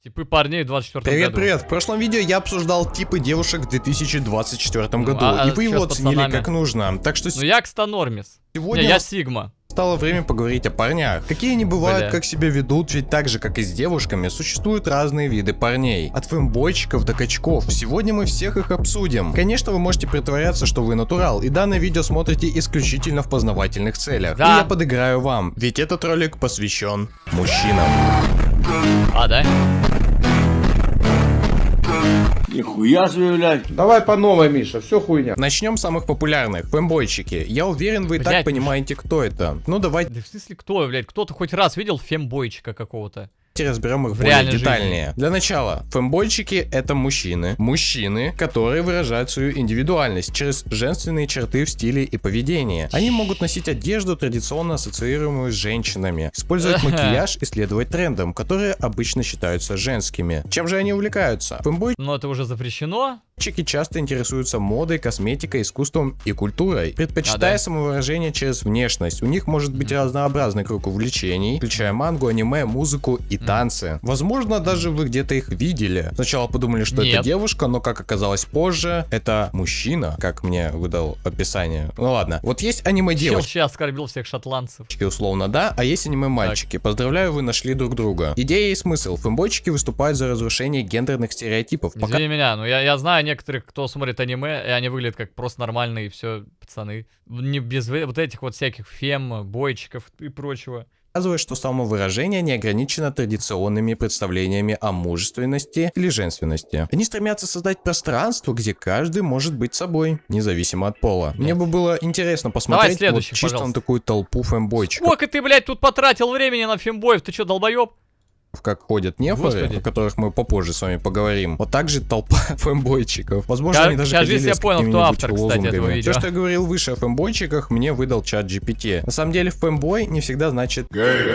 Типы парней в 24-м Привет, году. привет. В прошлом видео я обсуждал типы девушек в 2024 году. И вы его оценили как нужно. Так что Ну я кстонормис. сегодня Я Сигма. стало время поговорить о парнях. Какие они бывают, как себя ведут, ведь так же, как и с девушками, существуют разные виды парней. От фэмбойчиков до качков. Сегодня мы всех их обсудим. Конечно, вы можете притворяться, что вы натурал, и данное видео смотрите исключительно в познавательных целях. Да. И я подыграю вам, ведь этот ролик посвящен мужчинам. А, да? Нихуя себе, блядь. Давай по новой, Миша, все хуйня. Начнем с самых популярных. Фэмбойчики. Я уверен, вы и так Блядь. понимаете, кто это. Ну давайте Да в смысле кто, блядь? Кто-то хоть раз видел фембойчика какого-то? разберем их В более реальной детальнее. жизни. Для начала, фэмбойчики это мужчины. Мужчины, которые выражают свою индивидуальность через женственные черты в стиле и поведении. Они могут носить одежду, традиционно ассоциируемую с женщинами, использовать макияж и следовать трендам, которые обычно считаются женскими. Чем же они увлекаются? Фэмбойчики Но это уже запрещено. часто интересуются модой, косметикой, искусством и культурой, предпочитая да? самовыражение через внешность. У них может быть разнообразный круг увлечений, включая мангу, аниме, музыку и танцы. Возможно, даже вы где-то их видели. Сначала подумали, что это Нет. девушка, но как оказалось позже, это мужчина, как мне выдал описание. Ну ладно. Вот есть аниме-девочки, Челчи оскорбил всех шотландцев. условно, да, а есть аниме-мальчики. Поздравляю, вы нашли друг друга. Идея и смысл. Фэмбойчики выступают за разрушение гендерных стереотипов. Пока Извини меня, но я знаю некоторых, кто смотрит аниме, и они выглядят как просто нормальные все пацаны. Не без вот этих вот всяких фем, бойчиков и прочего. показывает, что самовыражение не ограничено традиционными представлениями о мужественности или женственности. Они стремятся создать пространство, где каждый может быть собой, независимо от пола. Мне бы было интересно посмотреть вот следующих, чисто на пожалуйста. такую толпу фэмбойчиков, Сколько ты, блядь, тут потратил времени на фембоев? Ты что, долбоеб? как ходят нефоры, Господи. о которых мы попозже с вами поговорим. Вот так же толпа фэмбойчиков. Возможно, они даже Кажись, ходили я с понял, кто какими-нибудь автор, кстати, этого лозунгами. видео. То, что я говорил выше о фэмбойчиках, мне выдал чат GPT. На самом деле, фэмбой не всегда значит...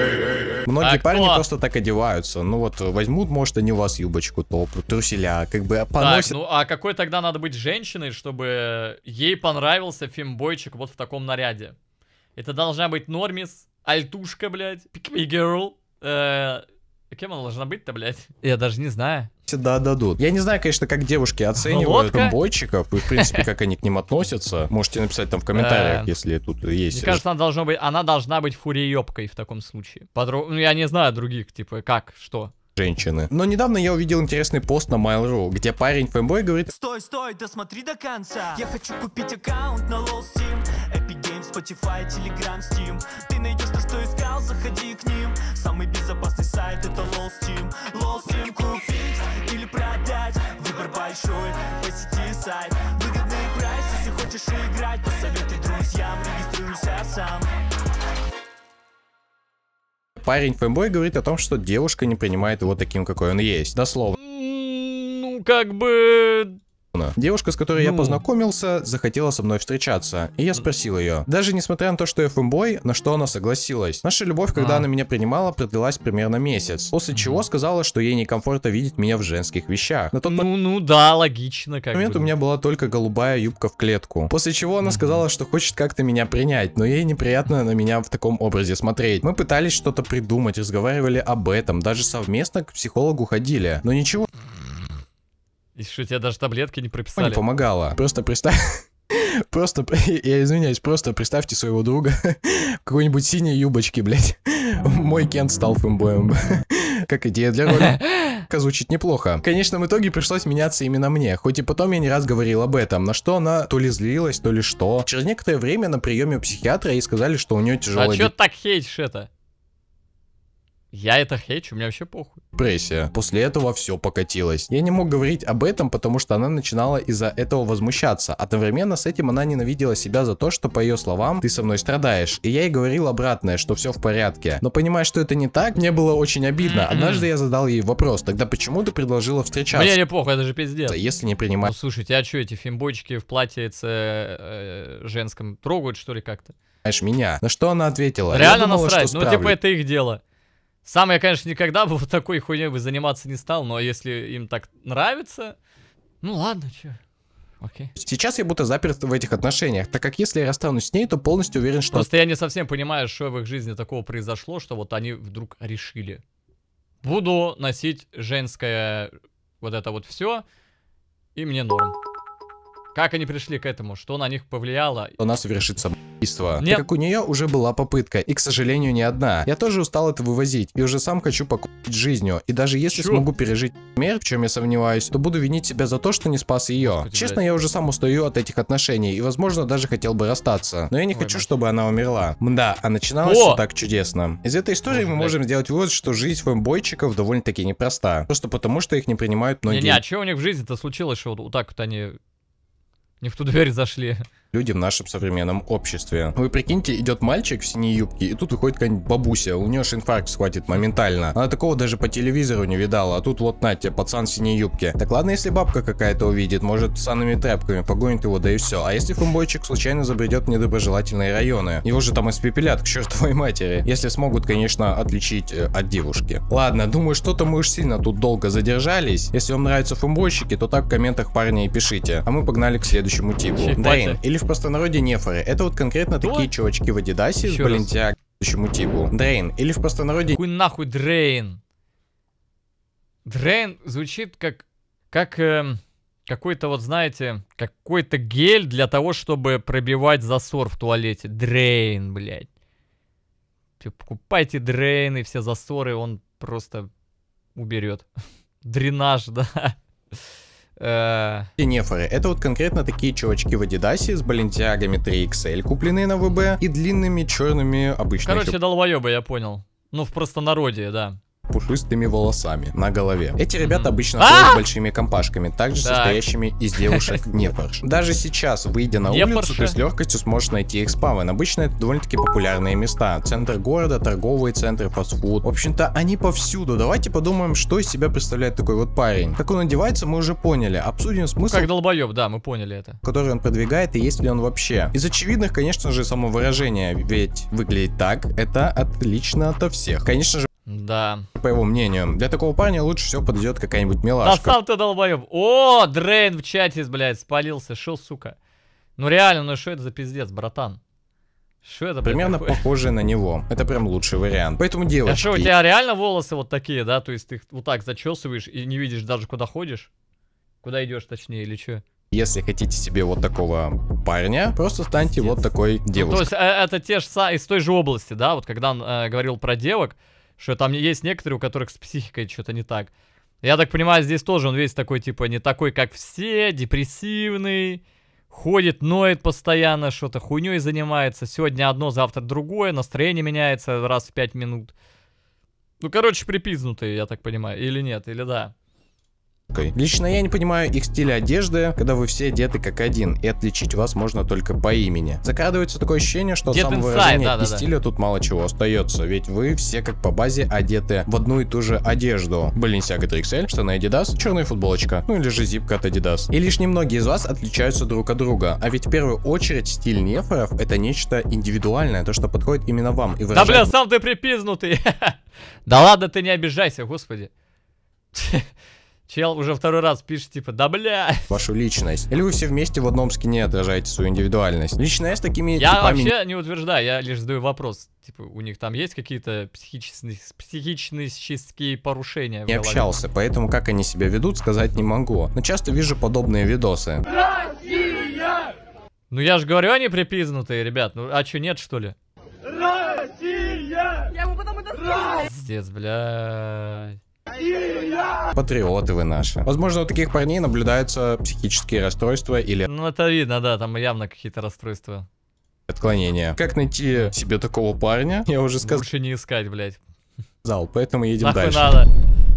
Многие А парни кто? просто так одеваются. Ну вот, возьмут, может, они у вас юбочку, топ, труселя, как бы Так, поносят. ну а какой тогда надо быть женщиной, чтобы ей понравился фембойчик вот в таком наряде? Это должна быть нормис, альтушка, блядь, pick me girl. Кем она должна быть-то, блядь? Я даже не знаю. Всегда дадут. Я не знаю, конечно, как девушки оценивают Лодка? фэмбойчиков и, в принципе, как они к ним относятся. Можете написать там в комментариях, если тут есть. Мне кажется, она должна быть фуриёбкой в таком случае. Ну, я не знаю других, типа, как, что. Женщины. Но недавно я увидел интересный пост на Mail.ru, где парень-фэмбой говорит: Стой, стой, досмотри до конца. Я хочу купить аккаунт на LOL Steam, Epic Games, Spotify, Telegram, Steam. Ты найдешь то, что искал, заходи к ним. Самый безопасный сайт это LOL Steam. LOL Steam купить или продать, выбор большой, посети сайт. Выгодный прайс, если хочешь играть, посоветуй друзьям, регистрируйся сам. парень-фэмбой говорит о том, что девушка не принимает его таким, какой он есть. Дословно. Ну, как бы... Девушка, с которой я Ну. познакомился, захотела со мной встречаться. И я спросил ее. Даже несмотря на то, что я фэмбой, на что она согласилась. Наша любовь, когда она меня принимала, продлилась примерно месяц. После чего сказала, что ей некомфортно видеть меня в женских вещах. На тот Ну да, логично, как момент бы. у меня была только голубая юбка в клетку. После чего она сказала, что хочет как-то меня принять, но ей неприятно на меня в таком образе смотреть. Мы пытались что-то придумать, разговаривали об этом, даже совместно к психологу ходили. Но ничего И что, тебе даже таблетки не не прописали? помогало. Просто представь... Просто, я извиняюсь, просто представьте своего друга в какой-нибудь синей юбочке, блядь. Мой Кент стал фэмбоем. Как идея для ролика звучит неплохо. В конечном итоге пришлось меняться именно мне, хоть и потом я не раз говорил об этом, на что она то ли злилась, то ли что. Через некоторое время на приеме у психиатра ей сказали, что у нее А тяжелая чё ты так хейтишь это? Я это хейчу, у меня вообще похуй. депрессия. После этого все покатилось. Я не мог говорить об этом, потому что она начинала из-за этого возмущаться. Одновременно с этим она ненавидела себя за то, что, по ее словам, ты со мной страдаешь. И я ей говорил обратное, что все в порядке. Но понимая, что это не так, мне было очень обидно. Однажды я задал ей вопрос: тогда почему ты предложила встречаться? Мне не похуй, это же пиздец. Если не Ну принимать слушайте, а чё, эти фембойчики в платьице женском трогают, что ли, как-то? меня. На что она ответила? Я Реально думала, насрать, что ну типа справлюсь. это их дело. Сам я, конечно, никогда бы вот такой хуйней бы заниматься не стал, но если им так нравится, ну ладно, чё. Окей. Сейчас я будто заперт в этих отношениях, так как если я расстанусь с ней, то полностью уверен, что Просто я не совсем понимаю, что в их жизни такого произошло, что вот они вдруг решили. Буду носить женское вот это вот все, и мне норм. Как они пришли к этому? Что на них повлияло? Она совершит самоубийство. Нет. Так как у нее уже была попытка, и, к сожалению, не одна. Я тоже устал это вывозить, и уже сам хочу покончить жизнью. И даже если Чё? смогу пережить смерть, в чем я сомневаюсь, то буду винить себя за то, что не спас ее. Господи, Честно, блядь. я уже сам устаю от этих отношений, и, возможно, даже хотел бы расстаться. Но я не Ой, хочу, мать. чтобы она умерла. Мда, а начиналось О! все так чудесно. Из этой истории Боже, мы блядь. можем сделать вывод, что жизнь фэмбойчиков довольно-таки непроста. Просто потому, что их не принимают многие Не-не, а что у них в жизни-то случилось, что вот так вот они не в ту дверь зашли? люди в нашем современном обществе. Вы прикиньте, идет мальчик в синей юбке, и тут выходит какая-нибудь бабуся, у нее инфаркт схватит моментально. Она такого даже по телевизору не видала, а тут вот на тебе, пацан в синей юбке. Так ладно, если бабка какая-то увидит, может с санными тряпками погонит его, да и все. А если фэмбойчик случайно забредет в недоброжелательные районы? Его же там испепелят к чертовой матери. Если смогут, конечно, отличить от девушки. Ладно, думаю, что-то мы уж сильно тут долго задержались. Если вам нравятся фэмбойщики, то так в комментах, парни, и пишите. А мы погнали к следующему типу. Ебать. Дрейн, или в простонародье нефоры. Это вот конкретно Кто? такие чувачки в Адидасе с Еще раз. балентиаг к следующему типу. Дрейн, или в простонародье Хуй нахуй Дрейн. Дрейн звучит как какой-то вот, знаете, какой-то гель для того, чтобы пробивать засор в туалете. Дрейн, блядь. Типа, покупайте Дрейн, и все засоры он просто уберет. Дренаж, да. нефоры. Это вот конкретно такие чувачки в Адидасе с балентиагами 3XL, купленные на ВБ, и длинными черными обычными Короче, долбоёбы, я понял. Ну, в простонародье, да. пушистыми волосами на голове. Эти ребята обычно А! ходят большими компашками, также Так. состоящими из девушек нефорш. Даже сейчас, выйдя на улицу, Нефорши? ты с легкостью сможешь найти их спавн. Обычно это довольно-таки популярные места. Центр города, торговые центры, фастфуд. В общем-то, они повсюду. Давайте подумаем, что из себя представляет такой вот парень. Как он одевается, мы уже поняли. Обсудим смысл, Как долбоёб, да, мы поняли это. который он продвигает, и есть ли он вообще. Из очевидных, конечно же, самовыражение, ведь выглядеть так, это отлично ото всех. Конечно же, Да. по его мнению, для такого парня лучше всего подойдет какая-нибудь Да милашка. сам ты долбоёб. О, Дрейн в чате, блядь, спалился. Шо, сука? Ну реально, ну что это за пиздец, братан? Что это, блядь, Примерно такое? похожие на него. Это прям лучший вариант. Поэтому, А девочки, что, у тебя реально волосы вот такие, да? То есть ты их вот так зачесываешь и не видишь даже, куда ходишь? Куда идешь, точнее, или что? если хотите себе вот такого парня, просто станьте вот такой Ну, то девушкой. есть это те же из той же области, да? Вот когда он говорил про девок, что там есть некоторые, у которых с психикой что-то не так. Я так понимаю, здесь тоже он весь такой, типа, не такой, как все, депрессивный, ходит, ноет постоянно, что-то хуйней занимается. Сегодня одно, завтра другое, настроение меняется раз в 5 минут. Ну, короче, припизнутый, я так понимаю. Или нет, или да. Лично я не понимаю их стиля одежды, когда вы все одеты как один, и отличить вас можно только по имени. Закрадывается такое ощущение, что от Get самовыражения inside, да, и да. стиля тут мало чего остается, ведь вы все как по базе одеты в одну и ту же одежду. Balenciaga 3XL, штаны Adidas, черная футболочка, ну или же зипка от Adidas. И лишь немногие из вас отличаются друг от друга, а ведь в первую очередь стиль нефоров это нечто индивидуальное, то что подходит именно вам и Да, выражает бля, сам ты припизнутый. Да ладно, ты не обижайся, господи. Чел уже второй раз пишет, типа, да бля. вашу личность. Или вы все вместе в одном скине отражаете свою индивидуальность. Лично я с такими Я типами вообще не утверждаю, я лишь задаю вопрос. Типа, у них там есть какие-то психические порушения в не голове? общался, поэтому как они себя ведут, сказать не могу. Но часто вижу подобные видосы. Ну я же говорю, они припизнутые, ребят. Ну а чё, нет, что ли? Я ему потом это скину. Пиздец, блядь. Патриоты вы наши. Возможно, у таких парней наблюдаются психические расстройства или Ну это видно, да, там явно какие-то расстройства. отклонения. Как найти себе такого парня, я уже Лучше не искать, блядь. сказал, поэтому едем Нахуй дальше. надо.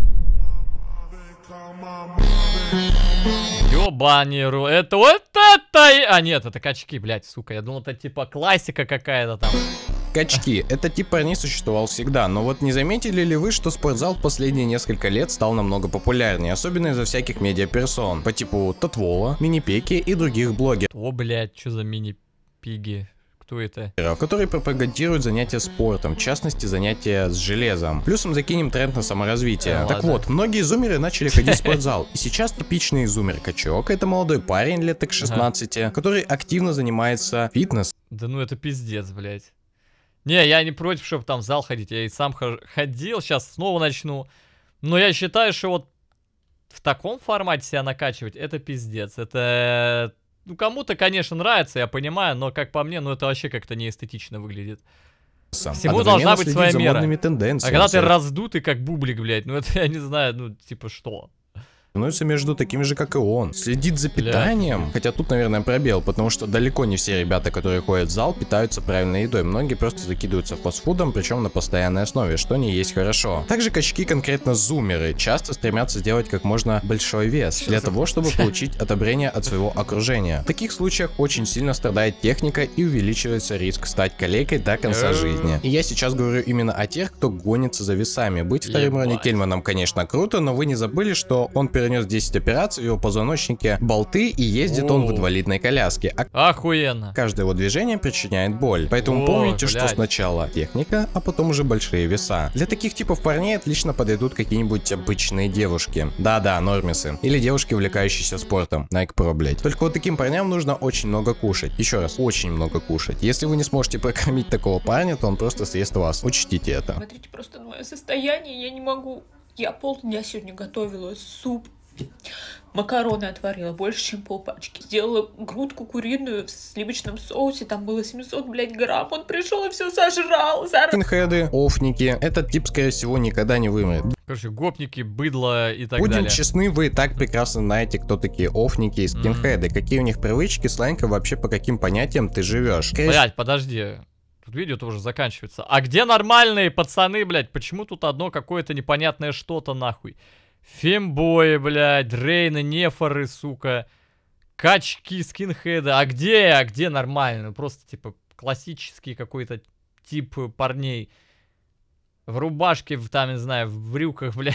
Ёбанеру, это вот это... А нет, это качки, блядь, сука. Я думал, это типа классика какая-то там. Качки. Этот тип парней существовал всегда, но вот не заметили ли вы, что спортзал в последние несколько лет стал намного популярнее, особенно из-за всяких медиаперсон, по типу Татвола, Минипеки и других блогеров, О, блядь, что за мини-пиги? Кто это? которые пропагандируют занятия спортом, в частности занятия с железом. Плюсом закинем тренд на саморазвитие. Да, Так ладно. вот, многие зумеры начали ходить в спортзал, и сейчас типичный зумер-качок это молодой парень лет так 16, который активно занимается фитнесом. Да ну это пиздец, блядь. Не, я не против, чтобы там в зал ходить. Я и сам ходил, сейчас снова начну. Но я считаю, что вот в таком формате себя накачивать, это пиздец. Это, ну, кому-то, конечно, нравится, я понимаю, но, как по мне, ну, это вообще как-то неэстетично выглядит. Всему должна быть своя мера. А когда ты раздутый, как бублик, блядь, ну, это, я не знаю, ну, типа, что? Становится между такими же, как и он. Следит за питанием. Хотя тут, наверное, пробел, потому что далеко не все ребята, которые ходят в зал, питаются правильной едой. Многие просто закидываются фастфудом, причем на постоянной основе, что не есть хорошо. Также качки, конкретно зумеры, часто стремятся сделать как можно большой вес, для того, чтобы получить одобрение от своего окружения. В таких случаях очень сильно страдает техника и увеличивается риск стать калекой до конца жизни. И я сейчас говорю именно о тех, кто гонится за весами. Быть вторым Ронни Кельманом, конечно, круто, но вы не забыли, что он перенес 10 операций, в его позвоночнике болты, и ездит он в инвалидной коляске. Охуенно. Каждое его движение причиняет боль. Поэтому помните, что сначала техника, а потом уже большие веса. Для таких типов парней отлично подойдут какие-нибудь обычные девушки. Да-да, нормисы. Или девушки, увлекающиеся спортом. Nike Pro, блять. Только вот таким парням нужно очень много кушать. Еще раз, очень много кушать. Если вы не сможете прокормить такого парня, то он просто съест вас. Учтите это. Смотрите просто на мое состояние, я не могу. Я полдня сегодня готовила суп, макароны отварила, больше, чем полпачки. Сделала грудку куриную в сливочном соусе, там было 700, блядь, грамм. Он пришел и все сожрал. Скинхеды, офники, этот тип, скорее всего, никогда не вымрет. Короче, гопники, быдло и так Будем далее. честны, вы и так прекрасно знаете, кто такие офники и скинхеды, какие у них привычки, сленг и вообще по каким понятиям ты живешь. Блять, подожди. Тут видео-то уже заканчивается. А где нормальные пацаны, блядь? Почему тут одно какое-то непонятное что-то, нахуй? Фембои, блядь, дрейны, нефоры, сука. Качки, скинхеды. А где нормально? Просто, типа, классический какой-то тип парней. В рубашке, там, не знаю, в брюках, блядь.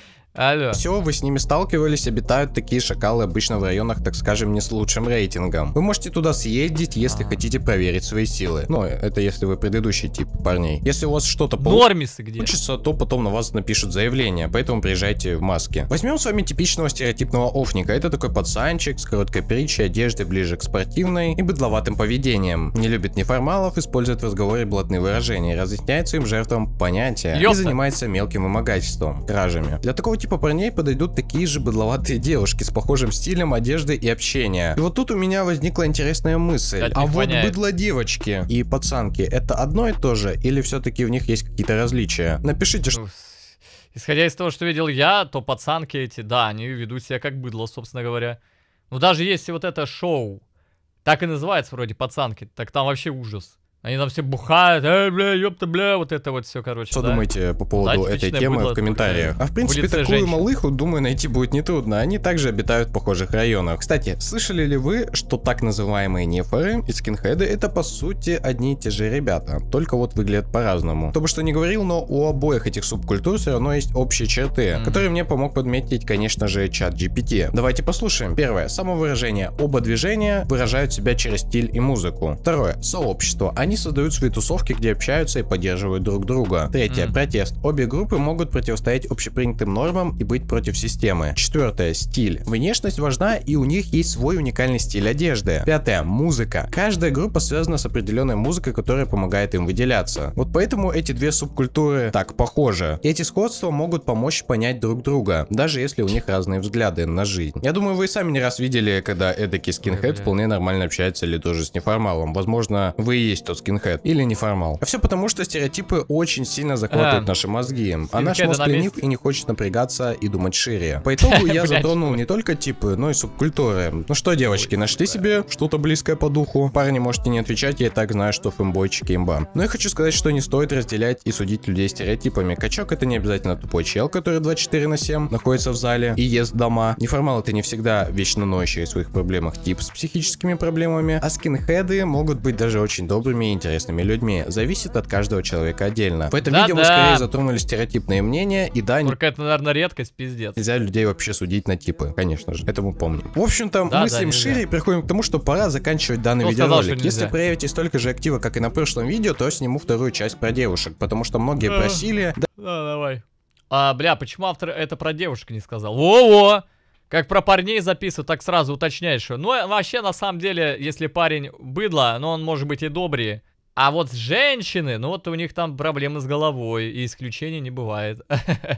Алло. Все, вы с ними сталкивались, обитают такие шакалы обычно в районах, так скажем, не с лучшим рейтингом. Вы можете туда съездить, если хотите проверить свои силы. Ну, это если вы предыдущий тип парней. Если у вас что-то Нормисы где? получится, то потом на вас напишут заявление, поэтому приезжайте в маске. Возьмем с вами типичного стереотипного офника. Это такой пацанчик с короткой притчей, одеждой ближе к спортивной и быдловатым поведением. Не любит неформалов, использует в разговоре блатные выражения, разъясняет своим жертвам понятия и занимается мелким вымогательством, кражами. Для такого типа парней подойдут такие же быдловатые девушки с похожим стилем одежды и общения. И вот тут у меня возникла интересная мысль. А вот быдло девочки и пацанки, это одно и то же? Или все-таки в них есть какие-то различия? Напишите, что... Исходя из того, что видел я, то пацанки эти, да, они ведут себя как быдло, собственно говоря. Но даже если вот это шоу, так и называется вроде пацанки, так там вообще ужас. Они там все бухают, бля, ёпта, бля, вот это вот все, короче. Что думаете по поводу этой темы в комментариях? А в принципе, такую малыху, думаю, найти будет нетрудно. Они также обитают в похожих районах. Кстати, слышали ли вы, что так называемые нефоры и скинхеды это по сути одни и те же ребята, только вот выглядят по-разному. Кто бы что ни говорил, но у обоих этих субкультур все равно есть общие черты, которые мне помог подметить, конечно же, чат GPT. Давайте послушаем. Первое, самовыражение. Оба движения выражают себя через стиль и музыку. Второе, сообщество. Они создают свои тусовки, где общаются и поддерживают друг друга. Третье, протест. Обе группы могут противостоять общепринятым нормам и быть против системы. Четвертое, стиль. Внешность важна, и у них есть свой уникальный стиль одежды. Пятое, музыка. Каждая группа связана с определенной музыкой, которая помогает им выделяться. Вот поэтому эти две субкультуры так похожи. И эти сходства могут помочь понять друг друга, даже если у них разные взгляды на жизнь. Я думаю, вы сами не раз видели, когда эдакий скинхед вполне нормально общается или тоже с неформалом. Возможно, вы и есть тот скинхед или неформал. А все потому, что стереотипы очень сильно захватывают наши мозги, а наш мозг ленив и не хочет напрягаться и думать шире. По итогу я затронул не только типы, но и субкультуры. Ну что, девочки, нашли себе что-то близкое по духу? Парни, можете не отвечать, я и так знаю, что фембойчики имба. Но я хочу сказать, что не стоит разделять и судить людей стереотипами. Качок это не обязательно тупой чел, который 24/7 находится в зале и ест дома. Неформал это не всегда вечно ноющий о своих проблемах тип с психическими проблемами, а скинхеды могут быть даже очень добрыми и интересными людьми. Зависит от каждого человека отдельно. В этом видео мы скорее затронули стереотипные мнения, и да, только это, наверное, редкость, пиздец. Нельзя людей вообще судить на типы, конечно же, это мы помним. В общем-то, мыслим шире и приходим к тому, что пора заканчивать данный видеоролик. Если проявите столько же актива, как и на прошлом видео, то сниму вторую часть про девушек, потому что многие просили... Давай. Бля, почему автор это про девушек не сказал? Во-во! Как про парней записывают, так сразу уточняешь. Ну, вообще, на самом деле, если парень быдло, но он может быть и добрее. А вот женщины, ну вот у них там проблемы с головой, и исключений не бывает.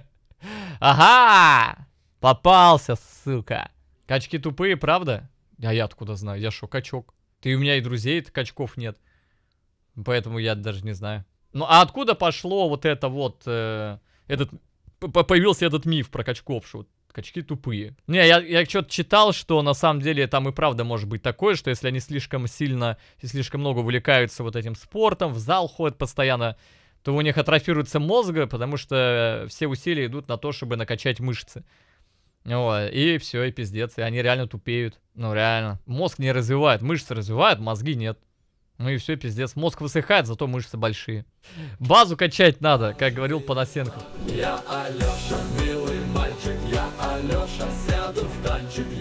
Ага! Попался, сука. Качки тупые, правда? А я откуда знаю? Я шо, качок? Ты у меня и друзей качков нет. Поэтому я даже не знаю. Ну, а откуда пошло вот это вот... появился этот миф про качков, что качки тупые? Не, я что-то читал, что на самом деле там и правда может быть такое, что если они слишком сильно и слишком много увлекаются вот этим спортом, в зал ходят постоянно, то у них атрофируется мозг, потому что все усилия идут на то, чтобы накачать мышцы. Вот, и все, и пиздец, и они реально тупеют. Ну, реально. Мозг не развивает, мышцы развивают, мозги нет. Ну и все, пиздец. Мозг высыхает, зато мышцы большие. Базу качать надо, как говорил Панасенков. Я Алёша, милый мальчик, я Алёша, сяду в танчик.